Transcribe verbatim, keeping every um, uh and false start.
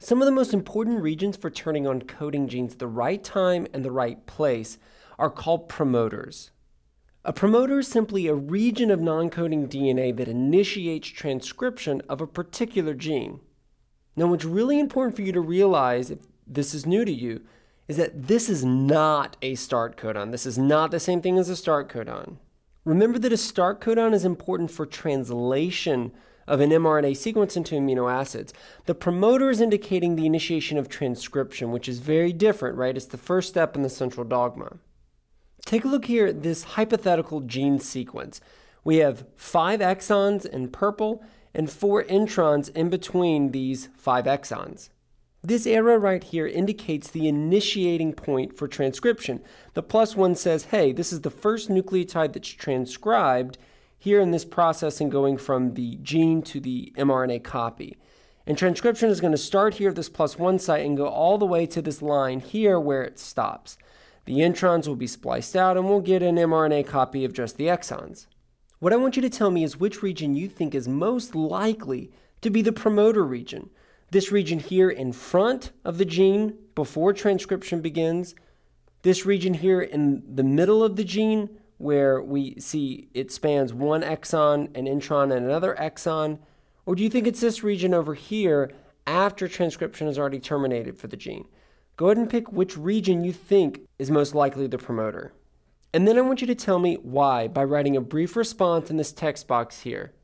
Some of the most important regions for turning on coding genes at the right time and the right place are called promoters. A promoter is simply a region of non-coding D N A that initiates transcription of a particular gene. Now, what's really important for you to realize, if this is new to you, is that this is not a start codon. This is not the same thing as a start codon. Remember that a start codon is important for translation of an mRNA sequence into amino acids. The promoter is indicating the initiation of transcription, which is very different, right? It's the first step in the central dogma. Take a look here at this hypothetical gene sequence. We have five exons in purple and four introns in between these five exons. This arrow right here indicates the initiating point for transcription. The plus one says, hey, this is the first nucleotide that's transcribed here in this process and going from the gene to the mRNA copy. And transcription is going to start here at this plus one site and go all the way to this line here where it stops. The introns will be spliced out and we'll get an mRNA copy of just the exons. What I want you to tell me is which region you think is most likely to be the promoter region. This region here in front of the gene before transcription begins. This region here in the middle of the gene where we see it spans one exon, an intron, and another exon. Or do you think it's this region over here after transcription has already terminated for the gene? Go ahead and pick which region you think is most likely the promoter. And then I want you to tell me why by writing a brief response in this text box here.